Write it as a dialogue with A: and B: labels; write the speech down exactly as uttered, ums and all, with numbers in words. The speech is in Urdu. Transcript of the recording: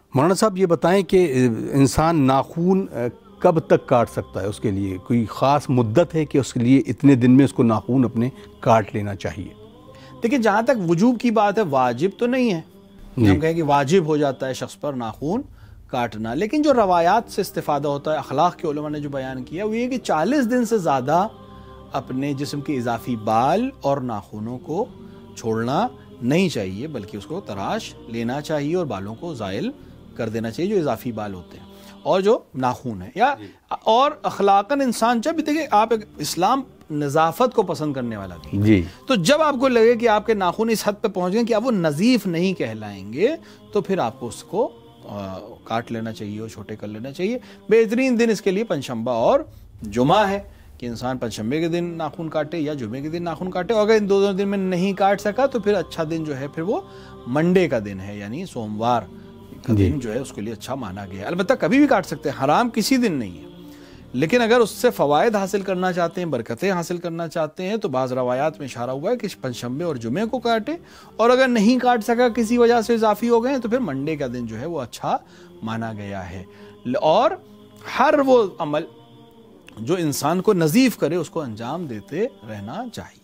A: مولانا صاحب یہ بتائیں کہ انسان ناخون کب تک کاٹ سکتا ہے؟ اس کے لیے کوئی خاص مدت ہے کہ اس کے لیے اتنے دن میں اس کو ناخون اپنے کاٹ لینا چاہیے؟
B: دیکھیں جہاں تک وجوب کی بات ہے، واجب تو نہیں ہے ہم کہیں کہ واجب ہو جاتا ہے شخص پر ناخون کاٹنا، لیکن جو روایات سے استفادہ ہوتا ہے، اخلاق کے علماء نے جو بیان کیا وہ یہ کہ چالیس دن سے زیادہ اپنے جسم کے اضافی بال اور ناخونوں کو چھوڑنا نہیں چاہیے، بلکہ اس کو تراش لینا چاہیے اور بالوں کو زائل کر دینا چاہیے، جو اضافی بال ہوتے ہیں اور جو ناخون ہے یا اور اخلاقاً انسان جب دیکھیں آپ اسلام نظافت کو پسند کرنے والا دین
A: جی،
B: تو جب آپ کو لگے کہ آپ کے ناخن اس حد پہ پہنچ گئے کہ آپ وہ نظیف نہیں کہلائیں گے تو پھر آپ کو اس کو کاٹ لینا چاہیے اور چھوٹے کر لینا چاہیے۔ بہترین دن اس کے لیے پنجشنبہ اور جمعہ ہے کہ انسان پنجشنبے کے دن ناخن کاٹے یا جمعے کے دن ناخن کاٹے، اور اگر ان دو دن میں نہیں کاٹ سکا تو پھر اچھا دن جو ہے پھر وہ منڈے کا دن ہے، یعنی سوموار کا دن جو ہے اس کے لیے اچھا مانا گیا ہے۔ البتہ کبھی بھی کاٹ سکتے ہیں، حرام کسی دن نہیں ہے، لیکن اگر اس سے فوائد حاصل کرنا چاہتے ہیں، برکتیں حاصل کرنا چاہتے ہیں تو بعض روایات میں اشارہ ہوا ہے کہ پنجشنبے اور جمعے کو کاٹے، اور اگر نہیں کاٹ سکا کسی وجہ سے اضافی ہو گئے تو پھر منڈے کا دن جو ہے وہ اچھا مانا گیا ہے۔ اور ہر وہ عمل جو انسان کو نظیف کرے اس کو انجام دیتے رہنا چاہیے۔